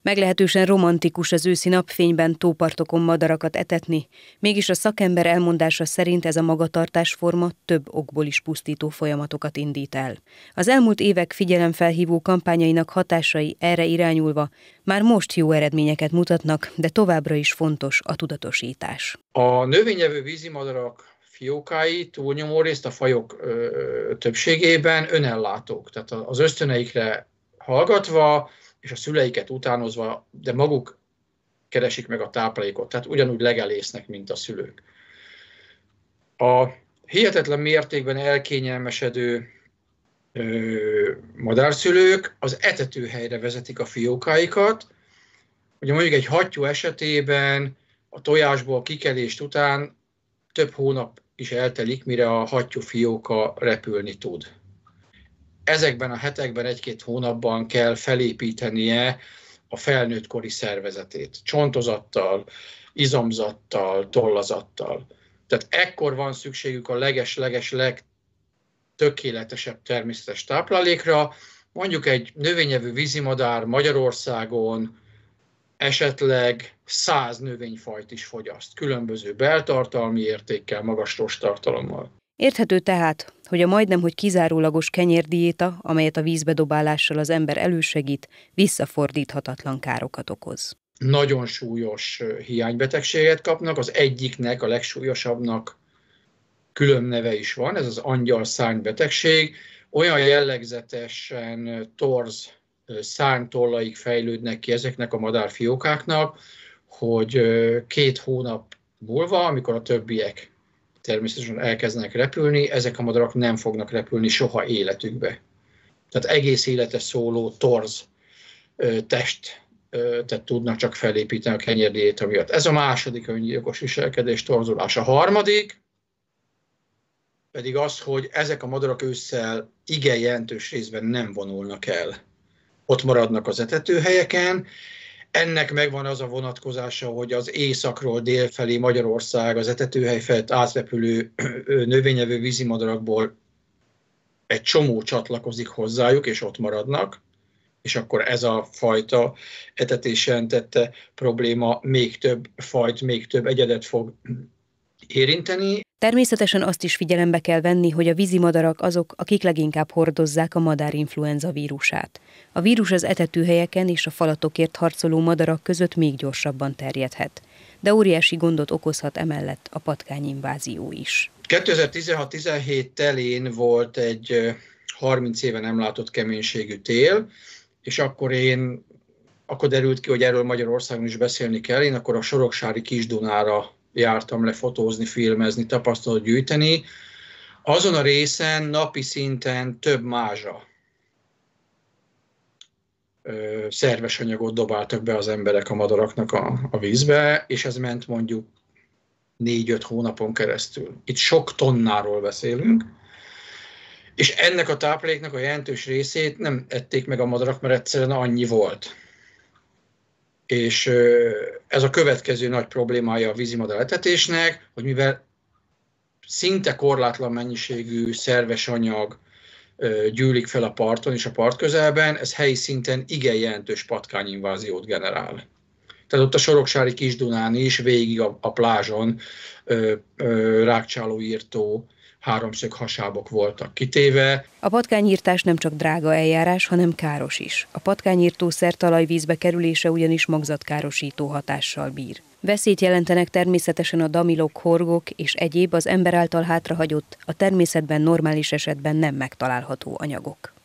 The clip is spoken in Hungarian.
Meglehetősen romantikus az őszi napfényben tópartokon madarakat etetni, mégis a szakember elmondása szerint ez a magatartásforma több okból is pusztító folyamatokat indít el. Az elmúlt évek figyelemfelhívó kampányainak hatásai erre irányulva már most jó eredményeket mutatnak, de továbbra is fontos a tudatosítás. A növényevő vízimadarak fiókái túlnyomórészt a fajok többségében önellátók, tehát az ösztöneikre hallgatva, és a szüleiket utánozva, de maguk keresik meg a táplálékot, tehát ugyanúgy legelésznek, mint a szülők. A hihetetlen mértékben elkényelmesedő madárszülők az etetőhelyre vezetik a fiókáikat. Ugye mondjuk egy hattyú esetében a tojásból kikelést után több hónap is eltelik, mire a hattyú fióka repülni tud. Ezekben a hetekben, egy-két hónapban kell felépítenie a felnőttkori szervezetét, csontozattal, izomzattal, tollazattal. Tehát ekkor van szükségük a leges-leges legtökéletesebb természetes táplálékra. Mondjuk egy növényevő vízimadár Magyarországon esetleg 100 növényfajt is fogyaszt, különböző beltartalmi értékkel, magas rosttartalommal. Érthető tehát, hogy a majdnem hogy kizárólagos kenyérdiéta, amelyet a vízbedobálással az ember elősegít, visszafordíthatatlan károkat okoz. Nagyon súlyos hiánybetegséget kapnak, az egyiknek, a legsúlyosabbnak külön neve is van, ez az angyalszárnybetegség. Olyan jellegzetesen torz szárnytollaik fejlődnek ki ezeknek a madárfiókáknak, hogy 2 hónap múlva, amikor a többiek természetesen elkezdenek repülni, ezek a madarak nem fognak repülni soha életükbe. Tehát egész élete szóló torz testet tudnak csak felépíteni a kenyérdiéta miatt. Ez a második öngyilkos viselkedés, torzulás. A harmadik pedig az, hogy ezek a madarak ősszel igen jelentős részben nem vonulnak el. Ott maradnak az etetőhelyeken. Ennek megvan az a vonatkozása, hogy az északról dél felé Magyarország az etetőhely felett átrepülő növényevő vízimadarakból egy csomó csatlakozik hozzájuk, és ott maradnak, és akkor ez a fajta etetés jelentette probléma még több fajt, még több egyedet fog érinteni. Természetesen azt is figyelembe kell venni, hogy a vízimadarak azok, akik leginkább hordozzák a madárinfluenza vírusát. A vírus az etetőhelyeken és a falatokért harcoló madarak között még gyorsabban terjedhet. De óriási gondot okozhat emellett a patkányinvázió is. 2016-17 telén volt egy 30 éve nem látott keménységű tél, és akkor derült ki, hogy erről Magyarországon is beszélni kell. Én akkor a Soroksári Kis-Dunára jártam le fotózni, filmezni, tapasztalatot gyűjteni. Azon a részen napi szinten több mázsa szerves anyagot dobáltak be az emberek a madaraknak a vízbe, és ez ment mondjuk 4-5 hónapon keresztül. Itt sok tonnáról beszélünk, és ennek a tápláléknak a jelentős részét nem ették meg a madarak, mert egyszerűen annyi volt. És ez a következő nagy problémája a vízimadár etetésnek, hogy mivel szinte korlátlan mennyiségű szerves anyag gyűlik fel a parton és a part közelben, ez helyi szinten igen jelentős patkányinváziót generál. Tehát ott a Soroksári Kis-Dunán is végig a plázson rágcsálóírtó háromszög hasábok voltak kitéve. A patkányírtás nem csak drága eljárás, hanem káros is. A patkányírtószer talajvízbe kerülése ugyanis magzatkárosító hatással bír. Veszélyt jelentenek természetesen a damilok, horgok és egyéb az ember által hátrahagyott, a természetben normális esetben nem megtalálható anyagok.